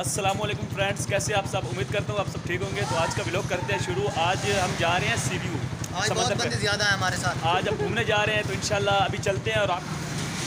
अस्सलामुअलैकुम फ्रेंड्स, कैसे आप सब? उम्मीद करता हूँ आप सब ठीक होंगे। तो आज का व्लॉग करते हैं शुरू। आज हम जा रहे हैं सी व्यू। आज बहुत बंदे ज़्यादा हैं हमारे साथ। आज हम घूमने जा रहे हैं, तो इंशाल्लाह अभी चलते हैं। और आप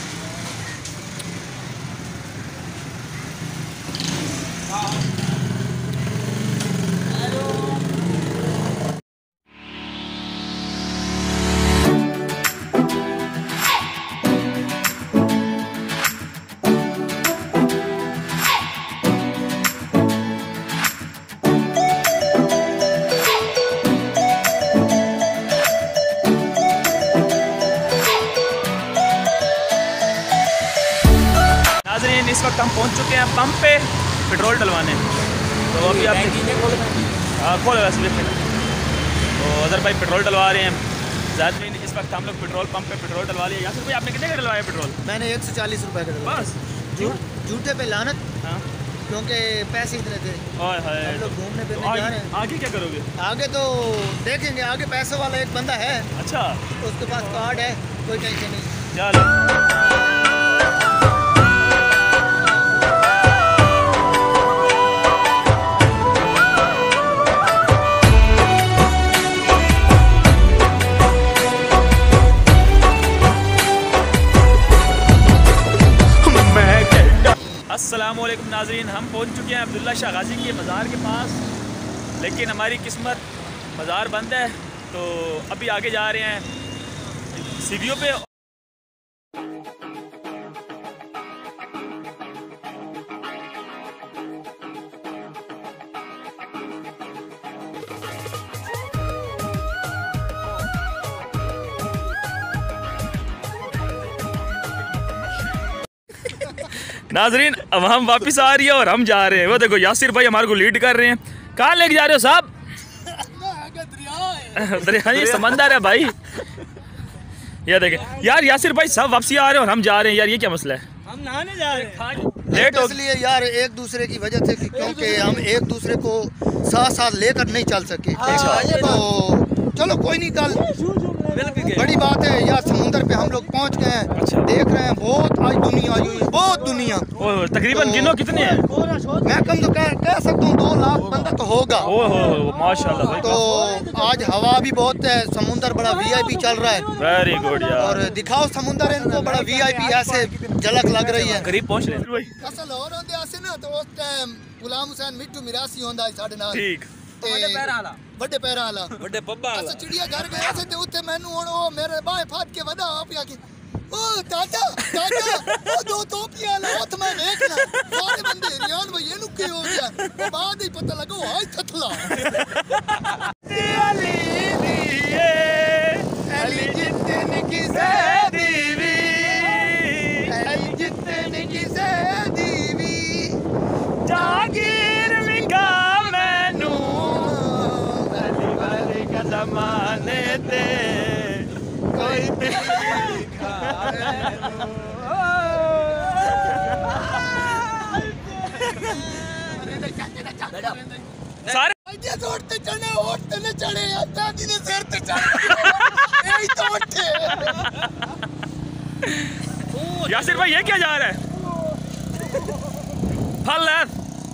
नाज़रीन, इस वक्त हम पहुंच चुके हैं पंप पे पेट्रोल डलवाने। तो अभी आप खोल वैसे भी तो अदर भाई पेट्रोल डलवा रहे हैं। ज़ाहिर इस वक्त हम लोग पेट्रोल पंप पे पेट्रोल डलवा लिए। यासिर भाई, आपने कितने का डलवाया पेट्रोल? मैंने 140 रुपये का डलवाया। बस झूठे पे लानत। हाँ, क्योंकि पैसे इतने थे। हम लोग घूमने फिरने जा रहे हैं। आगे क्या करोगे? आगे तो देखेंगे। आगे पैसे वाला एक बंदा है। अच्छा, उसके पास कार्ड है, कोई टेंशन नहीं। चलो अस्सलामुअलैकुम नाज़रीन, हम पहुंच चुके हैं अब्दुल्ला शाह गाजी के मज़ार के पास। लेकिन हमारी किस्मत, मज़ार बंद है। तो अभी आगे जा रहे हैं सीढ़ियों पे। नाजरीन, अब हम वापस आ रही है और हम जा रहे हैं। वो देखो यासिर भाई हमारे को लीड कर रहे हैं। कहाँ लेके जा रहे हो साहब? दरिया ये समंदर है भाई। ये देखे यार, यासिर भाई सब वापसी आ रहे हैं और हम जा रहे हैं। यार ये क्या मसला है? हम नहाने जा रहे हैं। लेट हो इसलिए यार, एक दूसरे की वजह से, क्योंकि हम एक दूसरे को साथ साथ लेकर नहीं चल सके। तो चलो कोई नहीं, कल बड़ी बात है यार, समुंदर पे हम लोग पहुंच गए हैं। अच्छा। देख रहे हैं बहुत आज दुनिया आई हुई है, बहुत दुनिया। तकरीबन गिनो कितने हैं? मैं कम तो कह सकता हूँ 2 लाख बंदा तो होगा। माशाल्लाह भाई। तो आज हवा भी बहुत है, समुंदर बड़ा VIP चल रहा है। वेरी गुड यार। और दिखाओ समुंदर इनको, बड़ा VIP ऐसे झलक लग रही है। करीब पहुंच रहे हैं। असल और होंदे आसे ना, तो उस टाइम गुलाम हुसैन मिट्टू मिरासी होंदा है साडे नाल। ठीक। ਵੱਡੇ ਪੈਰਾਂ ਵਾਲਾ ਵੱਡੇ ਪੱਬਾਂ ਵਾਲਾ। ਚਿੜੀਆ ਘਰ ਗਿਆ ਸੀ ਤੇ ਉੱਥੇ ਮੈਨੂੰ ਹੁਣ ਉਹ ਮੇਰੇ ਬਾਹ ਫੜ ਕੇ ਵਦਾ ਆ ਪਿਆ ਕਿ ਉਹ ਦਾਦਾ ਉਹ 2 ਟੋਪੀਆਂ ਲਾ ਉੱਥੇ ਮੈਂ ਵੇਖਣਾ ਸਾਰੇ ਬੰਦੇ ਰਿਆਨ ਭਈ ਇਹਨੂੰ ਕੀ ਹੋ ਗਿਆ। ਉਹ ਬਾਅਦ ਹੀ ਪਤਾ ਲੱਗਾ ਉਹ ਹਾਈ ਥਥਲਾ ਅਲੀ ਜਿੱਤਨ ਕਿਸੇ ਦੀਵੀ ਅਲੀ ਜਿੱਤਨ ਕਿਸੇ ਦੀਵੀ ਜਾਗੀਰ ਵਿਖਾ ज़माने ते कोई सारे उठते चढ़े उठते न चढ़े दादी ने सिर ते चढ़े तो उठे। यासिर भाई ये क्या जा रहा है? फल है।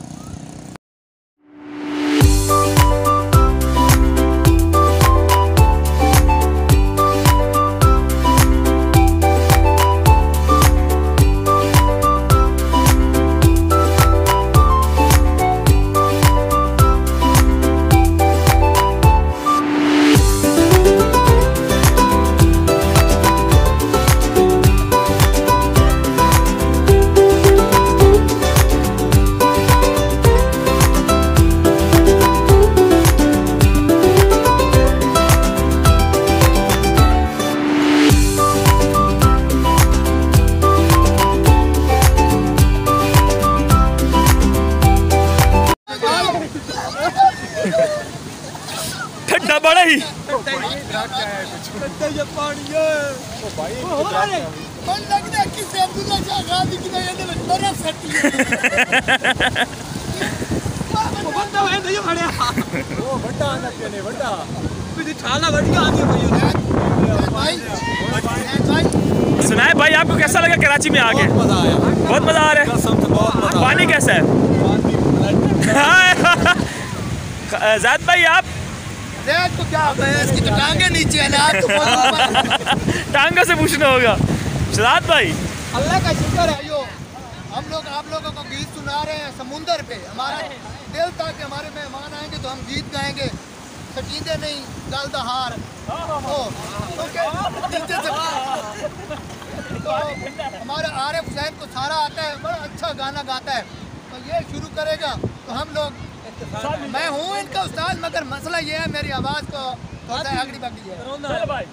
ठंडा बड़ा ही सुनाए भाई, आपको कैसा लगा कराची में आके? बहुत मजा आ रहा है। पानी कैसा है? ज़ाद भाई आप तो क्या इसकी तो टांगे नीचे है ना, टांगा से पूछना होगा। ज़ाद भाई अल्लाह का शुक्र है यो हम लोग आप लोगों को गीत सुना रहे हैं समुंदर पे। हमारा दिल था कि हमारे मेहमान आएंगे तो हम गीत गाएंगे, सकीदे नहीं गल दहार तो हमारे आरिफ हुसैन को सारा आता है, बड़ा अच्छा गाना गाता है, तो ये शुरू करेगा तो हम लोग मैं हूँ इनका उस्ताद, मगर मसला ये है मेरी आवाज़ को थोड़ा आगड़ी बाकी है। चलो भाई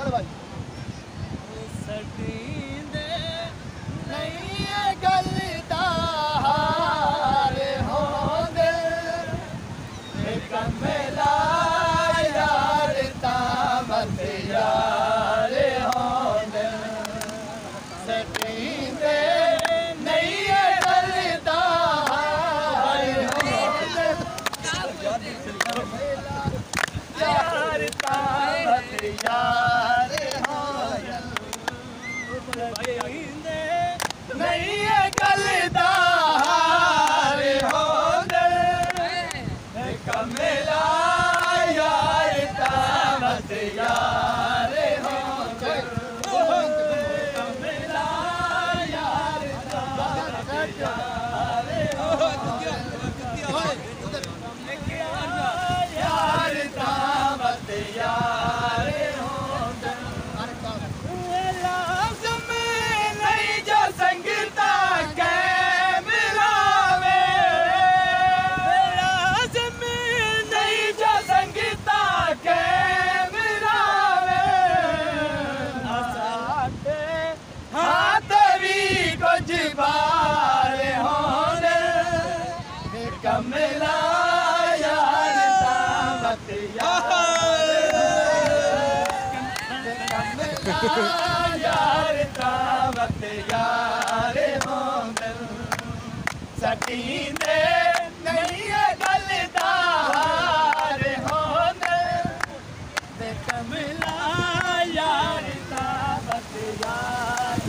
यार तावत यार होंदन सटींदे नहीं गलदार होंदन ते कमला यार तावत यार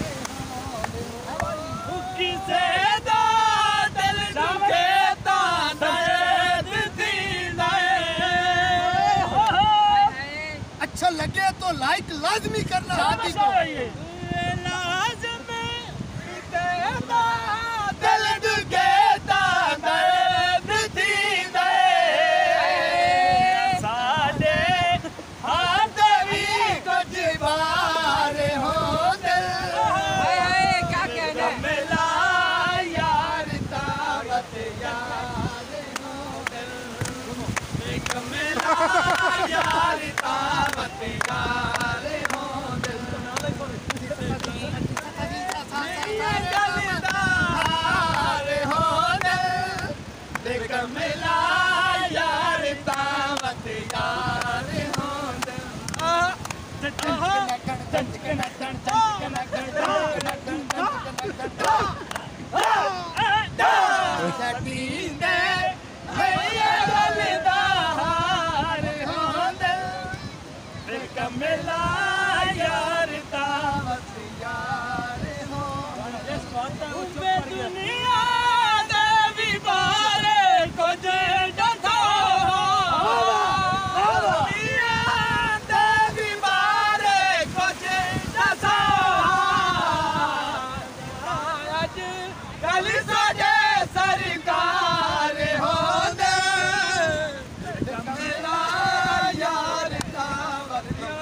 होंदन किसे दा दिल दुखे ता दर्द दीना अच्छा लगे तो लाइक लाजमी करना शादी को लाजमी तेरा दिल दुखेता दर्द दीदा साडे हाथ भी कुछ बार हो दिल क्या कहना मिला यार तावत यार हो दिल मिला यार तावत यार हो दिल गलदार हो दिल मिला यार तावत यार हो दिल मिला यार तावत यार हो दुनिया दे भी बारे कुछ डठो दुनिया दे भी बारे कुछ डठो आज कल सजे सरकार हो दे मिला यार तावत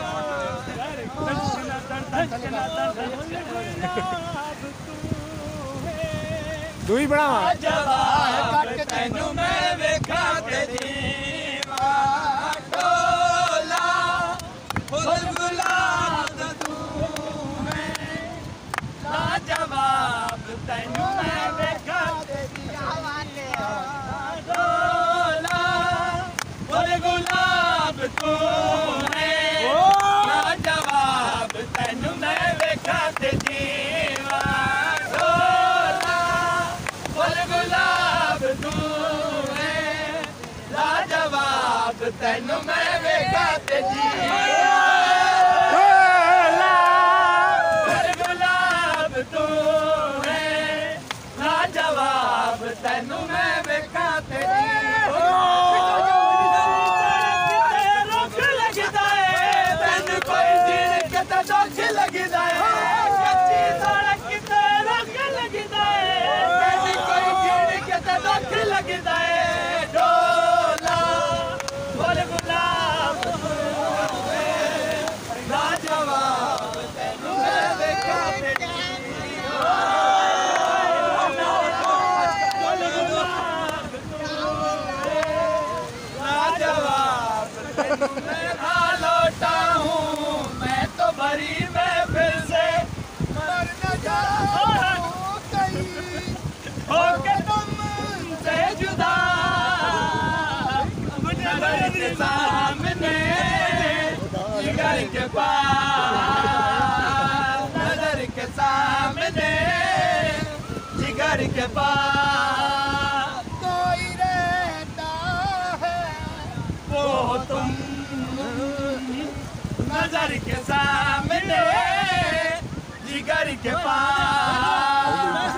तू ही बड़ा जवाब तैनू मैं वेखा ते जीवा टोला फुल गुलाब तू है ला जवाब तैनू मैं वेखा ते जीवा टोला फुल गुलाब तू है ला जवाब तैनू मैं वेखा ते जीवा तैनू मैं वेखा ते गुलाब तू है ना जवाब तैनू मैं वेखा ते लगदा है ढोला बोल गुलाब लाजवाब तैनू मैं देखा बेटी बोल गुलाब लाजवाब तैनू मैं लौटा हूँ मैं तो भरी महफिल से मर न जाऊं कहीं होके तुमसे जुदा नजर के सामने जिगर के पास नजर के सामने जिगर के पास कोई रहता है वो तुम नजर के सामने जिगर के पास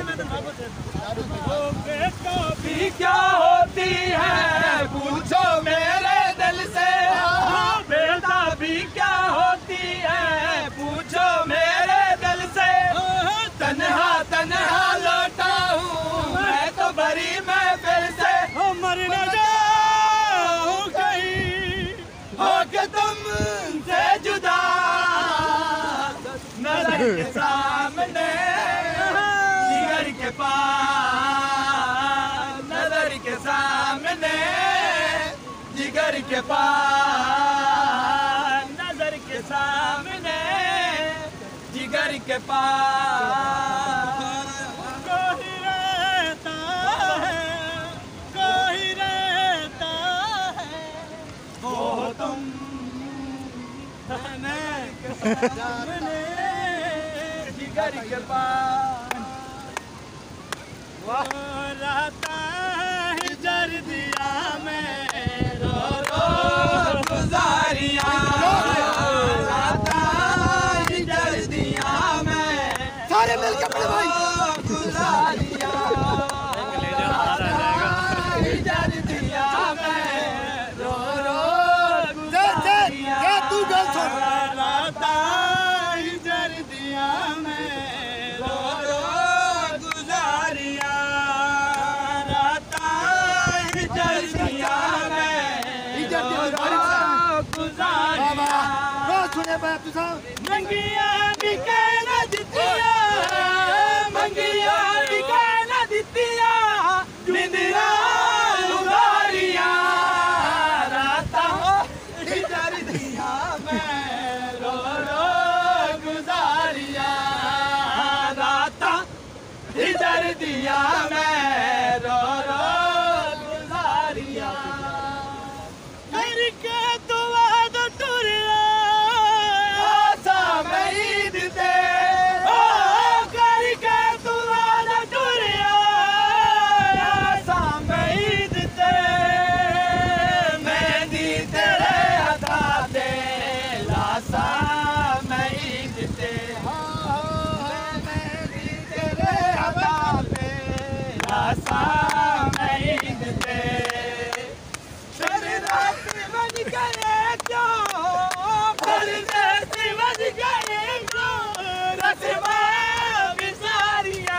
भी क्या होती है पूछो मेरे दिल से बेटा भी क्या होती है पूछो मेरे दिल से तन्हा तन्हा लौटा हूँ मैं तो भरी महफिल से मर न जाऊं कहीं होके तुमसे जुदा नजर के सामने जिगर के पास नजर के सामने जिगर के पास नजर के सामने जिगर के पास कोई रहता है वो तुम सामने जिगर के पास रहता है जर दिया में रो रो गुजारिया रहता है जर दिया में सारे मिलकर पढ़े भाई गुजारिया जर दिया में रो रो गुजारिया तू गल सुन रहता है जर दिया में रो रो गुजारिया रहता है जर दिया में गुजारिया सुने बात तू साहब मंगिया भी कहना दितिया मंगिया भी कहना दितिया बिंदिया गुजारिया रहता है जर दिया में रो रो गुजारिया रहता है जर दिया में रो रो गुजारिया करके दुआ दो टुरिया आसा मईद ते ओ करके दुआ दो टुरिया आसा मईद ते मेहंदी तेरे हथा ते लासा मईद ते मेहंदी तेरे हथा ते लासा मईद ते शरदाती बज गए क्यों परदेसी बज गए क्यों रस्मा बिसारिया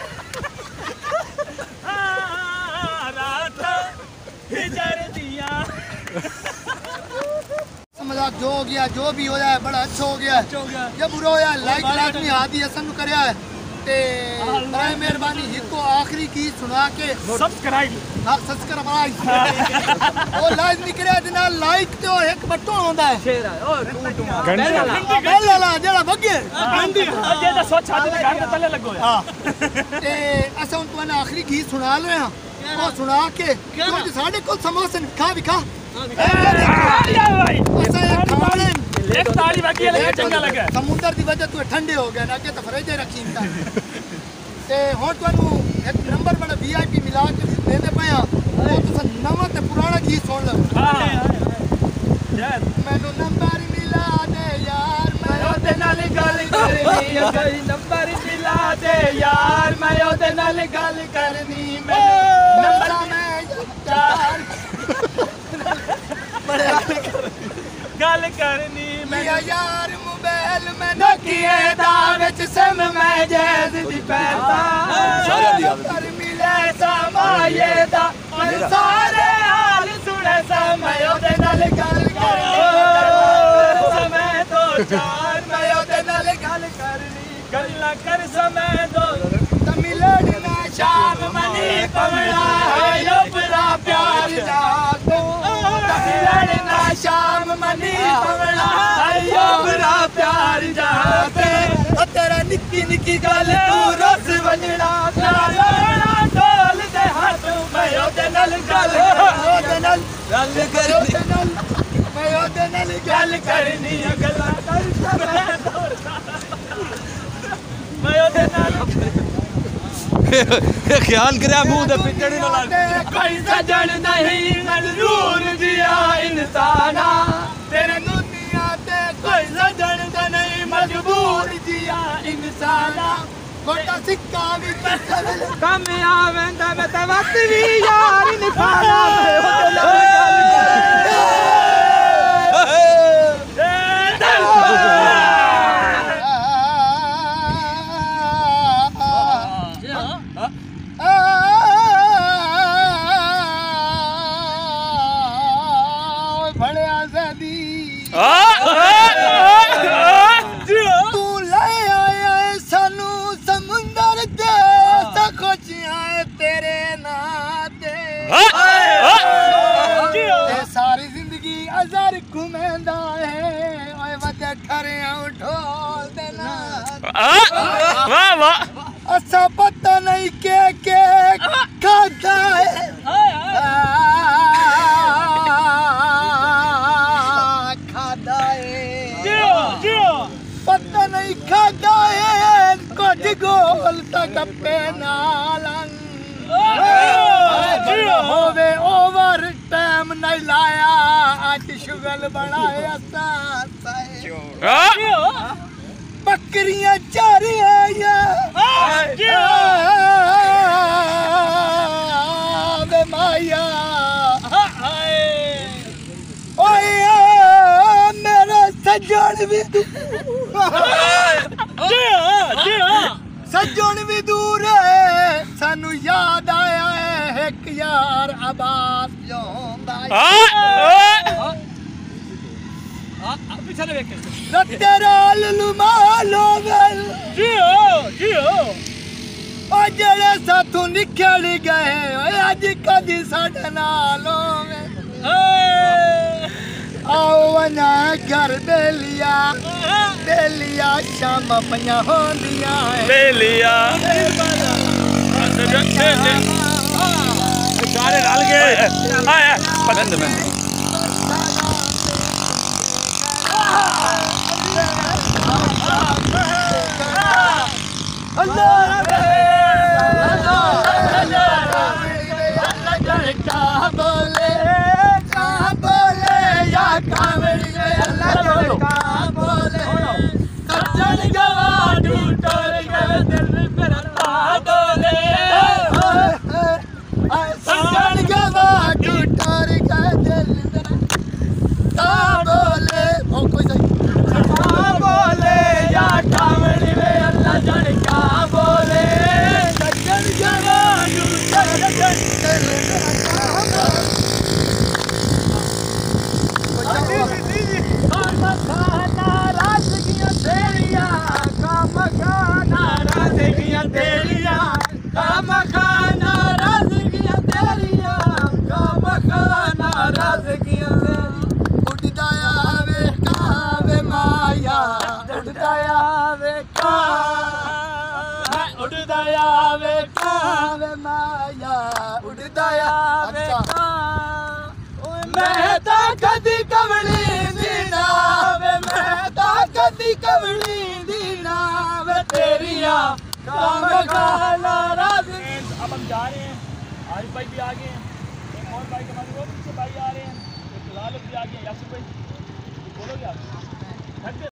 रात हिजर दिया मजाक जो हो गया जो भी होया है बड़ा अच्छा हो गया है ये बुरा होया लाइक लाजमी आदि हसन नु करया है ते बड़ी मेहरबानी हिको आखिरी की सुना के सब्सक्राइब हाँ सब्सक्राइब वो लाजमी करया दे नाल लाइक ते और एक बटन होंदा है बेल वाला जेड़ा बगे घंटी अजे दा सोच छाती ते घर दे तले लगो हां ते असा उन तुने आखिरी की सुना ले हां वो सुना के क्योंकि साडे को समोसे खा भी खा भाई खाने एक ताली बाकी है चंगा लगा समुद्र की वजह तू ठंडे हो गए ना अगे तो फ्रिज रखी ते हुन तुहानू एक नंबर बड़ा वीआईपी मिला के देने पया वो तुसा नवा ते पुराना गीत सुन लो हां यार मैनू नंबर मिला दे यार मैं ओदे नाल गल करनी कोई नंबर मिला दे यार मैं ओदे नाल गल करनी नंबर में यार गल करनी मेरा यार मोबाइल में नोकिया दा विच सिम मैं जैज दी पैसा कर मिले समाये दा सारे हाल सुने समय ओदे नाल गल करनी समय तो चार मैं ओदे नाल गल करनी गल्ला कर समय दो तमिलना शाम मनी पवड़ा है यो बड़ा प्यार दा तू तमिलना शाम मनी पवड़ा है यो बड़ा प्यार दा तेरा निक्की निक्की गल तू रस वजड़ा लाना ढोल दे हाथ मैं ओदे नाल गल करनी मैं ओदे नाल गल करनी गल्ला कर समय दौड़दा मैं ओदे नाल ख्याल करे मुंह दे पिचड़ी ना लग कोई सजन नहीं मंजूर जिया इंसाना तेरे दुनिया ते कोई सजन नहीं मजबूर जिया इंसाना गोटा सिक्का भी कम आवेंदा मैं ते वक्त भी यार निभाना तू ले आया सानू समुंदर दे खोजियां तेरे नाते सारी जिंदगी अजर घुमेंदा है ओए वदे खरे ढोल दे वाह वाह असा पता नहीं के खादा है पता नहीं खादा है कुछ गोल तक पे नालन होवे ओवर टाइम नहीं लाया आज शुगल बनाया बकरियां चर वे माया सज्जन भी दूर है सानू याद आया है एक यार आबाद तेरा लुमालो जेड़े साथों निकल गए अज कदी साडे नाल आओ वना घर बेलिया शाम पइयां होंदियां बेलिया सारे डाल के आया पसंद में मैं तो कदी कवली दीना वे मैं तो कदी कवली दीना वे तेरिया काम खाना राज़ी। अब हम जा रहे हैं, आरिफ भाई भी आ गए हैं, एक और भाई हमारे वो पीछे भाई आ रहे हैं, एक लाल भी आ गए हैं। यासिर भाई बोलोगे आप?